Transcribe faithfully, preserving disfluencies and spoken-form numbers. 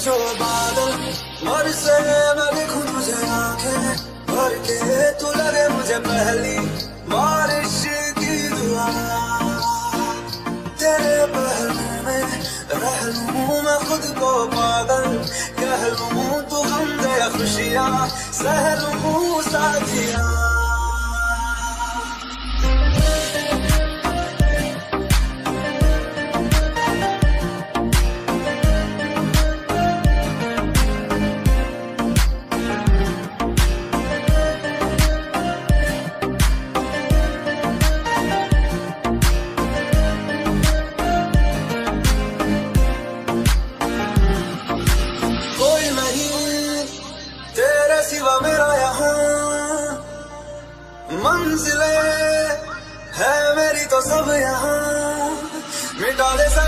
जो बादल और से मैं देखूं तुझे आंखें भर के, तू लगे मुझे पहली बारिश की दुआ। तेरे पहलू में रह लूं मैं खुद को पागल, कह लूं तू हम दे खुशियां, सह लूं साथिया। सिवा मेरा यहाँ मंजिले है मेरी तो सब यहाँ, मिटा दे